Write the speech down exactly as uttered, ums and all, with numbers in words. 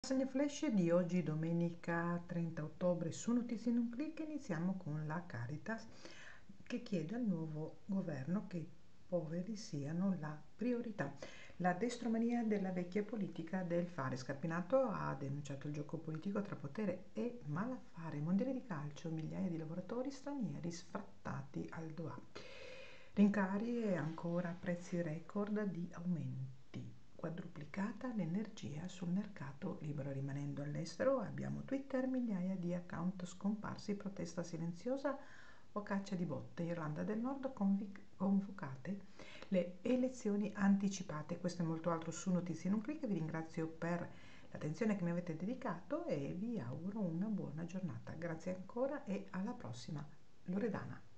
Segno flash di oggi, domenica trenta ottobre, su Notizie in un clic. Iniziamo con la Caritas che chiede al nuovo governo che i poveri siano la priorità. La destromania della vecchia politica del fare. Scarpinato ha denunciato il gioco politico tra potere e malaffare. Mondiale di calcio, migliaia di lavoratori stranieri sfrattati al Doha. Rincari e ancora prezzi record di aumenti. Quadruplicata l'energia sul mercato libero. Rimanendo all'estero abbiamo Twitter, migliaia di account scomparsi, protesta silenziosa o caccia di botte. Irlanda del Nord, convocate le elezioni anticipate. Questo e molto altro su Notizie in un clic. Vi ringrazio per l'attenzione che mi avete dedicato e vi auguro una buona giornata. Grazie ancora e alla prossima. Loredana.